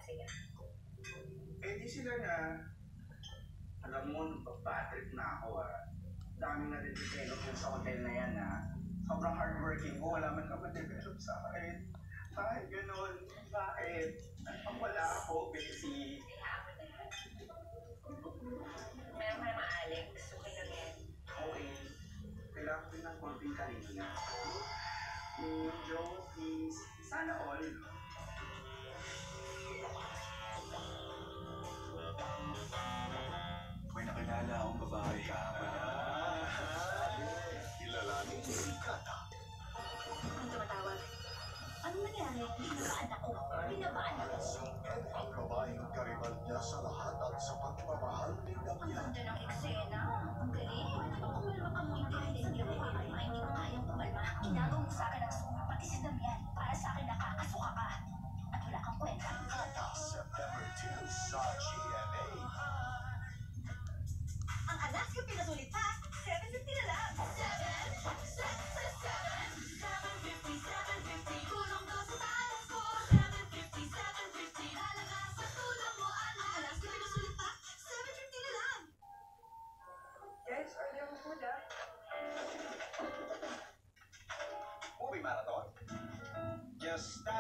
klase yan. Eh di sila na, alam mo, nagpa-bad trip na ako Daming na-develop yun sa hotel na yan Sobrang hardworking ko, wala man ka ma-develop sa akin. Bakit ganun? Bakit? Ang wala ako, busy. Meron ka naman, Alex. Okay lang yan. Okay. Kailangan ko ng konting kanina. Joe, please. Sana all. May nakilala akong babae kahapon. Kilalaning sikat. Ang tumatawag. Ano nangyari? Binabaan ako. Sikat ang babaeng karibal niya sa lahat at sa pagmamahal ni Ang Damian. ganda ng eksena. Ang galing. Kumalma ka muna. Hindi ko kumalma. Hindi ko kayang kumalma. Ginagaw mo sa akin ang suka. Pati si Damian. Para sa akin nakakasuka ka. At wala kang kwenta. Kata, September 2 sa GMA. Ang Alaska pinasulit pa. 750 na lang. 750. Kulong daw sa talas ko. 750. Lalakas sa tulong mo. Ang Alaska pinasulit pa. 750 na lang. Guys, order mo food Movie marathon. Just stop.